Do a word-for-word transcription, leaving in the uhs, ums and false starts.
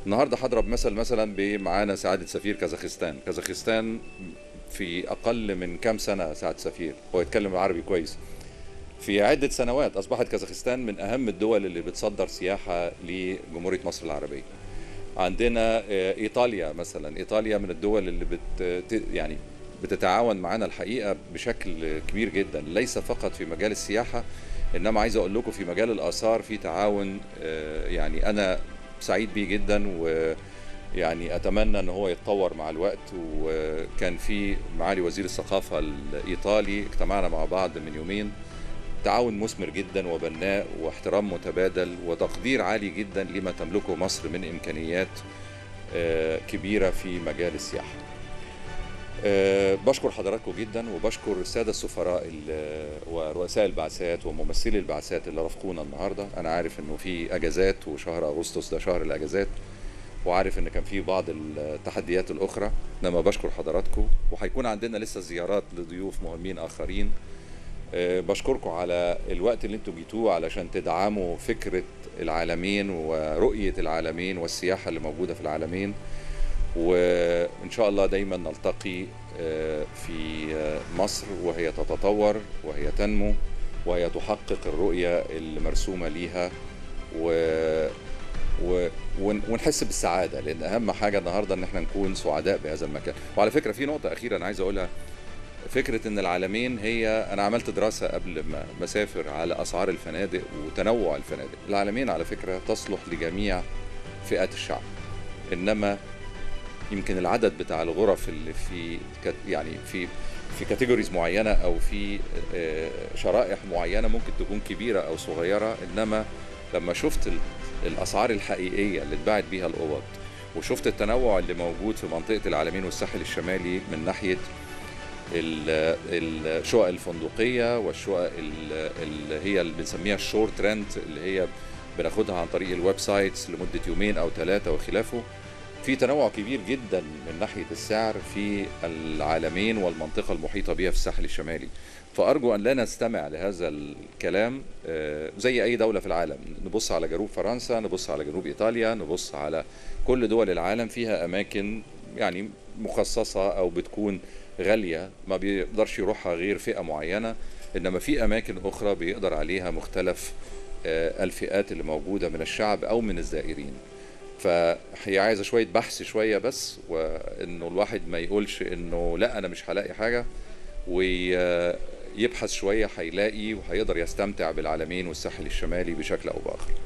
النهارده هضرب مثل مثلا بمعانا سعاده سفير كازاخستان. كازاخستان في اقل من كام سنه سعاده سفير هو يتكلم عربي كويس. في عده سنوات اصبحت كازاخستان من اهم الدول اللي بتصدر سياحه لجمهوريه مصر العربيه. عندنا ايطاليا مثلا، ايطاليا من الدول اللي بت يعني بتتعاون معنا الحقيقه بشكل كبير جدا، ليس فقط في مجال السياحه، انما عايز اقول لكم في مجال الاثار في تعاون يعني انا سعيد بيه جدا، ويعني اتمنى ان هو يتطور مع الوقت. وكان في معالي وزير الثقافه الايطالي اجتمعنا مع بعض من يومين، تعاون مثمر جدا وبناء واحترام متبادل وتقدير عالي جدا لما تملكه مصر من امكانيات كبيره في مجال السياحه. أه بشكر حضراتكم جدا، وبشكر الساده السفراء ورؤساء البعثات وممثلي البعثات اللي رافقونا النهارده. انا عارف انه في اجازات وشهر اغسطس ده شهر الاجازات، وعارف ان كان في بعض التحديات الاخرى، انما بشكر حضراتكم، وهيكون عندنا لسه زيارات لضيوف مهمين اخرين. أه بشكركم على الوقت اللي انتم جيتوه علشان تدعموا فكره العالمين ورؤيه العالمين والسياحه اللي موجوده في العالمين. وإن شاء الله دايما نلتقي في مصر وهي تتطور وهي تنمو وهي تحقق الرؤية اللي مرسومة ليها، و... و... ونحس بالسعادة، لأن أهم حاجة النهاردة إن احنا نكون سعداء بهذا المكان. وعلى فكرة في نقطة أخيرة أنا عايز أقولها، فكرة إن العالمين هي، أنا عملت دراسة قبل ما بسافر على أسعار الفنادق وتنوع الفنادق. العالمين على فكرة تصلح لجميع فئات الشعب، إنما يمكن العدد بتاع الغرف اللي في يعني في في كاتيجوريز معينه او في شرائح معينه ممكن تكون كبيره او صغيره، انما لما شفت الاسعار الحقيقيه اللي اتباعت بيها الاوض، وشفت التنوع اللي موجود في منطقه العالمين والساحل الشمالي من ناحيه الشقق الفندقيه والشقق اللي هي اللي بنسميها الشورت رنت، اللي هي بناخدها عن طريق الويب سايتس لمده يومين او ثلاثه وخلافه، في تنوع كبير جدا من ناحية السعر في العالمين والمنطقة المحيطة بها في الساحل الشمالي. فأرجو أن لا نستمع لهذا الكلام زي أي دولة في العالم. نبص على جنوب فرنسا، نبص على جنوب إيطاليا، نبص على كل دول العالم فيها أماكن يعني مخصصة أو بتكون غالية ما بيقدرش يروحها غير فئة معينة، إنما في أماكن أخرى بيقدر عليها مختلف الفئات اللي موجودة من الشعب أو من الزائرين. فهي عايزه شويه بحث شويه بس، وانه الواحد ما يقولش انه لا انا مش هلاقي حاجه، ويبحث شويه هيلاقي وهيقدر يستمتع بالعالمين والساحل الشمالي بشكل او باخر.